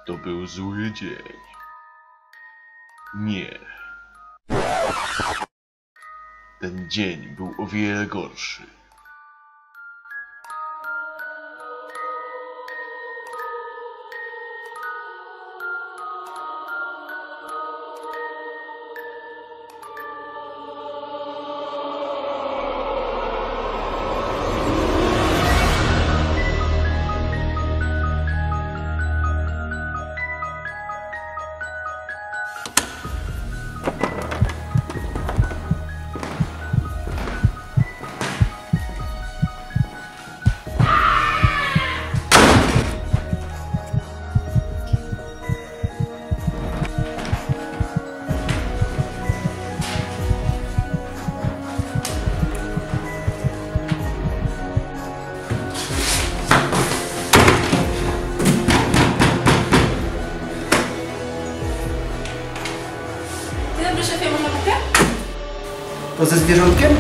To był zły dzień. Nie. Ten dzień był o wiele gorszy. Dzień dobry, szefie, można bukę? To ze zwierzątkiem?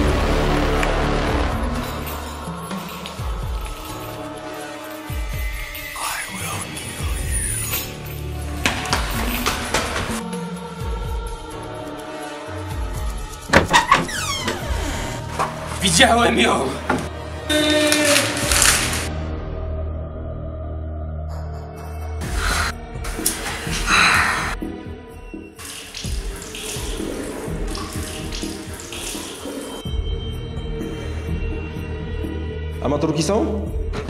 Widziałem ją! Amatorki są?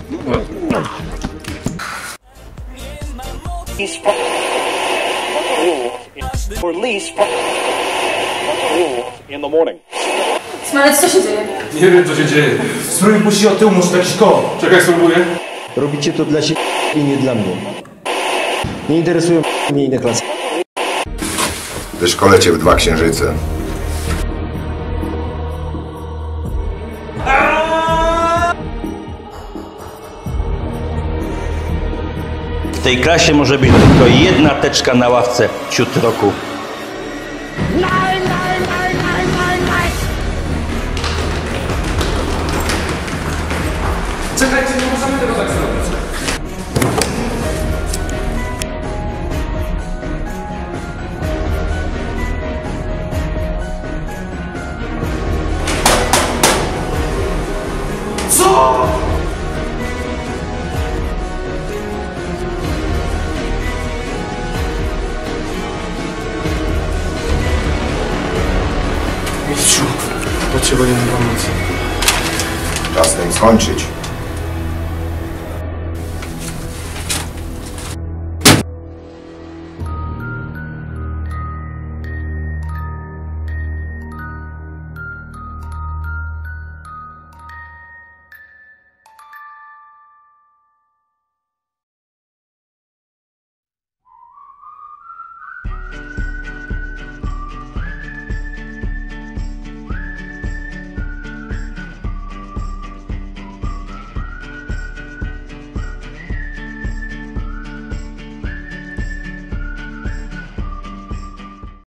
Smalec, co się dzieje? Nie wiem, co się dzieje. Spróbuj puścić od tyłu, może jakiś koło. Czekaj, spróbuję. Robicie to dla siebie i nie dla mnie. Nie interesują mnie inne klasy. Wyszkolę cię w 2 księżyce. W tej klasie może być tylko jedna teczka na ławce wśród roku. Czekajcie, nie możemy tego tak zrobić. Co? Mistrzu, potrzebuję pomocy. Czas tym skończyć.